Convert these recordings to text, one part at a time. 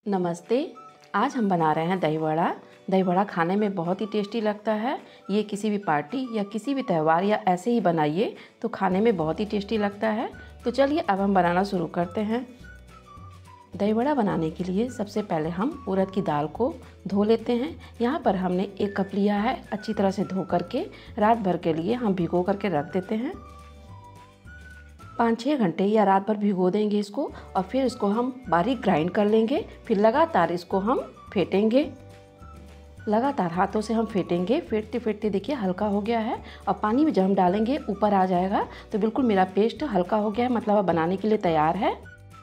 नमस्ते। आज हम बना रहे हैं दही बड़ा। दही बड़ा खाने में बहुत ही टेस्टी लगता है। ये किसी भी पार्टी या किसी भी त्यौहार या ऐसे ही बनाइए तो खाने में बहुत ही टेस्टी लगता है। तो चलिए अब हम बनाना शुरू करते हैं। दही बड़ा बनाने के लिए सबसे पहले हम उड़द की दाल को धो लेते हैं। यहाँ पर हमने 1 कप लिया है। अच्छी तरह से धो करके रात भर के लिए हम भिगो करके रख देते हैं। 5-6 घंटे या रात भर भिगो देंगे इसको और फिर इसको हम बारीक ग्राइंड कर लेंगे। फिर लगातार इसको हम फेंटेंगे। लगातार हाथों से हम फेंटेंगे। फेंटते फेंटते देखिए हल्का हो गया है और पानी में जब हम डालेंगे ऊपर आ जाएगा। तो बिल्कुल मेरा पेस्ट हल्का हो गया है, मतलब अब बनाने के लिए तैयार है।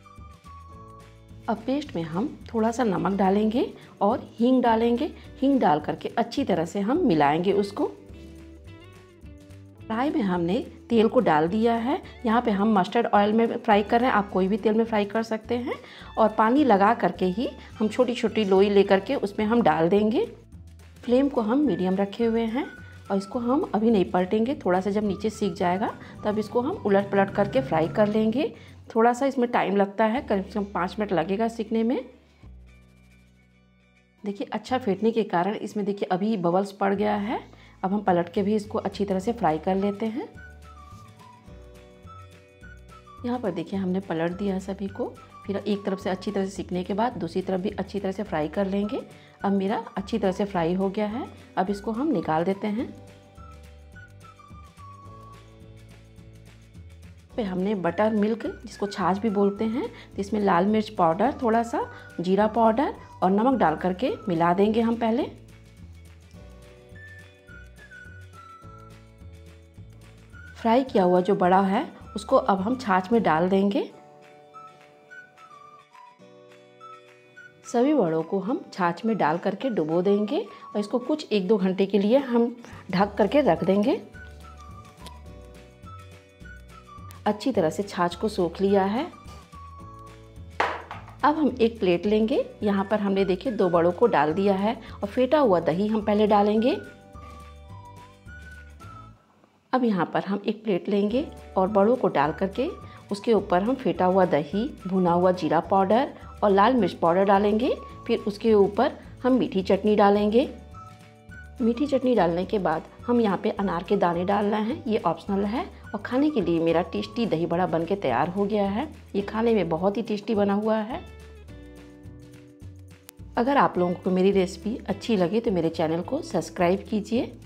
अब पेस्ट में हम थोड़ा सा नमक डालेंगे और हींग डालेंगे। हींग डाल करके अच्छी तरह से हम मिलाएंगे उसको। कढ़ाई में हमने तेल को डाल दिया है। यहाँ पे हम मस्टर्ड ऑयल में फ्राई कर रहे हैं, आप कोई भी तेल में फ्राई कर सकते हैं। और पानी लगा करके ही हम छोटी छोटी लोई लेकर के उसमें हम डाल देंगे। फ्लेम को हम मीडियम रखे हुए हैं और इसको हम अभी नहीं पलटेंगे। थोड़ा सा जब नीचे सीख जाएगा तब इसको हम उलट पलट करके फ्राई कर लेंगे। थोड़ा सा इसमें टाइम लगता है, करीब से 5 मिनट लगेगा सीखने में। देखिए अच्छा फेंटने के कारण इसमें देखिए अभी बबल्स पड़ गया है। अब हम पलट के भी इसको अच्छी तरह से फ्राई कर लेते हैं। यहाँ पर देखिए हमने पलट दिया है सभी को। फिर एक तरफ से अच्छी तरह से सीखने के बाद दूसरी तरफ भी अच्छी तरह से फ्राई कर लेंगे। अब मेरा अच्छी तरह से फ्राई हो गया है। अब इसको हम निकाल देते हैं। पे हमने बटर मिल्क, जिसको छाछ भी बोलते हैं, तो इसमें लाल मिर्च पाउडर, थोड़ा सा जीरा पाउडर और नमक डाल करके मिला देंगे हम पहले। फ्राई किया हुआ जो बड़ा है उसको अब हम छाछ में डाल देंगे। सभी बड़ों को हम छाछ में डाल करके डुबो देंगे और इसको कुछ 1-2 घंटे के लिए हम ढक करके रख देंगे। अच्छी तरह से छाछ को सोख लिया है। अब हम एक प्लेट लेंगे। यहाँ पर हमने देखिए 2 बड़ों को डाल दिया है और फेंटा हुआ दही हम पहले डालेंगे। अब यहाँ पर हम एक प्लेट लेंगे और बड़ों को डाल करके उसके ऊपर हम फेंटा हुआ दही, भुना हुआ जीरा पाउडर और लाल मिर्च पाउडर डालेंगे। फिर उसके ऊपर हम मीठी चटनी डालेंगे। मीठी चटनी डालने के बाद हम यहाँ पे अनार के दाने डाल रहे हैं, ये ऑप्शनल है। और खाने के लिए मेरा टेस्टी दही बड़ा बन के तैयार हो गया है। ये खाने में बहुत ही टेस्टी बना हुआ है। अगर आप लोगों को मेरी रेसिपी अच्छी लगे तो मेरे चैनल को सब्सक्राइब कीजिए।